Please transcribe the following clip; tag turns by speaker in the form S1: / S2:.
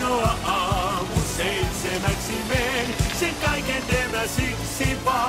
S1: kelloa aamu 7 meen, sen kaiken terä siksi vaan.